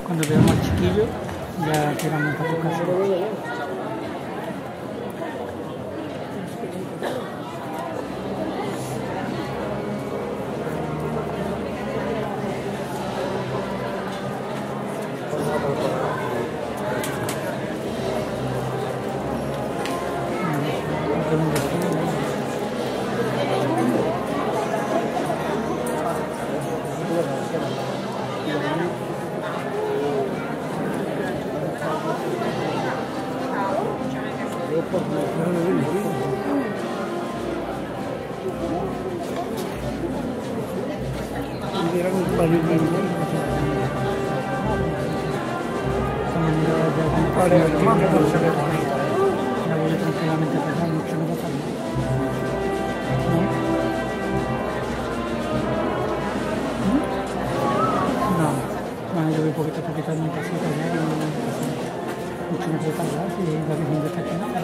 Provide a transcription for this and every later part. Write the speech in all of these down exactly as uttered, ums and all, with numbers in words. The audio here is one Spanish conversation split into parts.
Cuando veamos al chiquillo, ya tiramos para tu casa. La voy tranquilamente a pesar, mucho no pasa nada. ¿No? No, no, yo voy poquito a poquito en mi casita ya y mucho no puedo tardar si la Virgen está aquí, ¿no?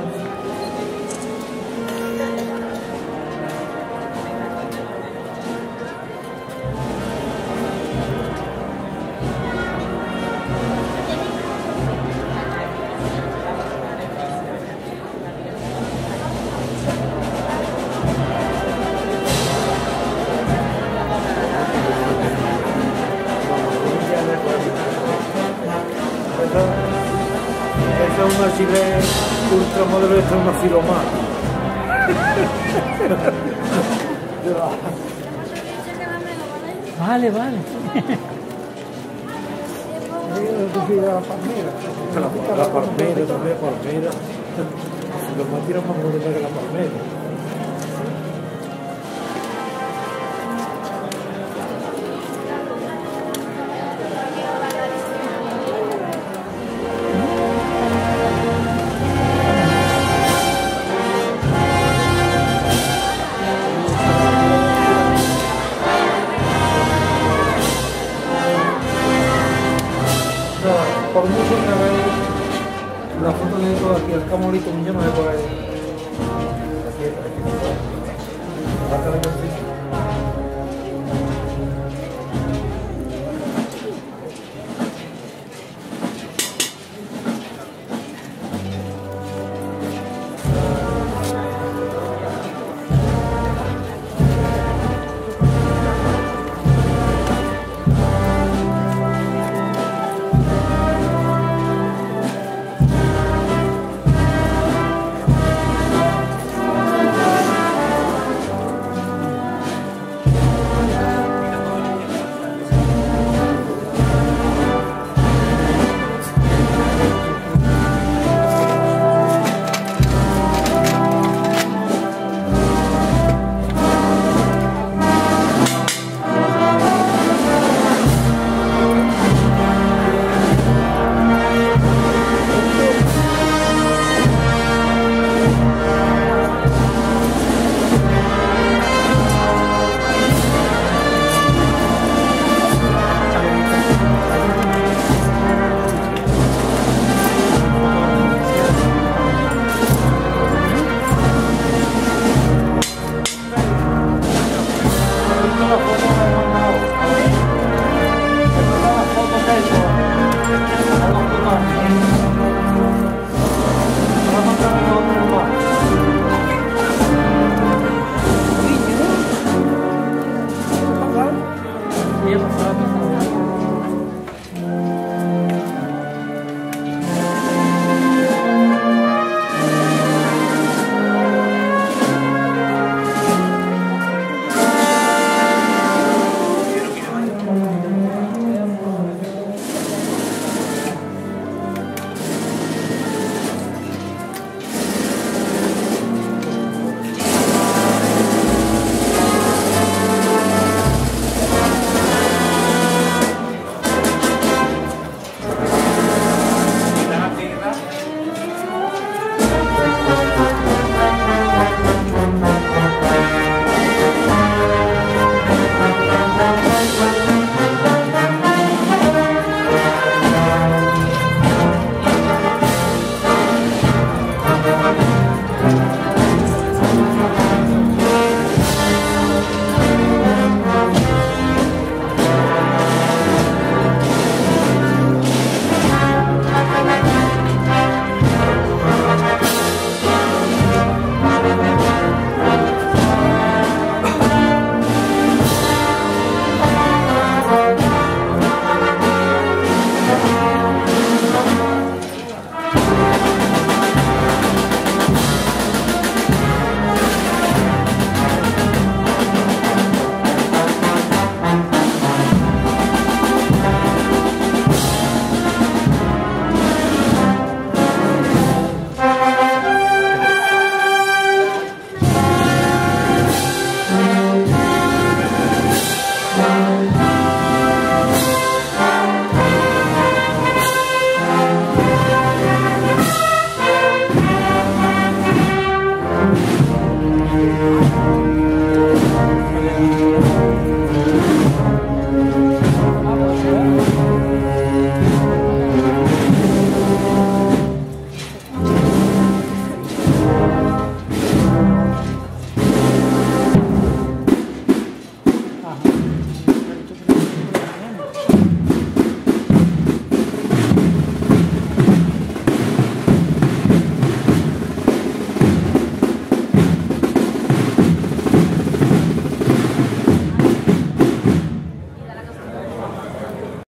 Esta es una chile ultramodelo, esta es una filomar. Vale, vale. La palmera, la palmera también, palmera. Los más tiran más bonitos que la palmera. Por mucho que veis la foto de todo aquí, el camorito, un lleno de por ahí. Aquí, aquí, aquí.